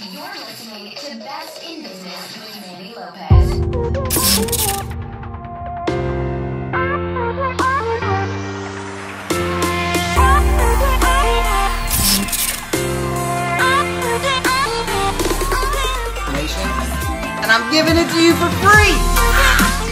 You're listening to Best in Business with Mandy Lopez. And I'm giving it to you for free.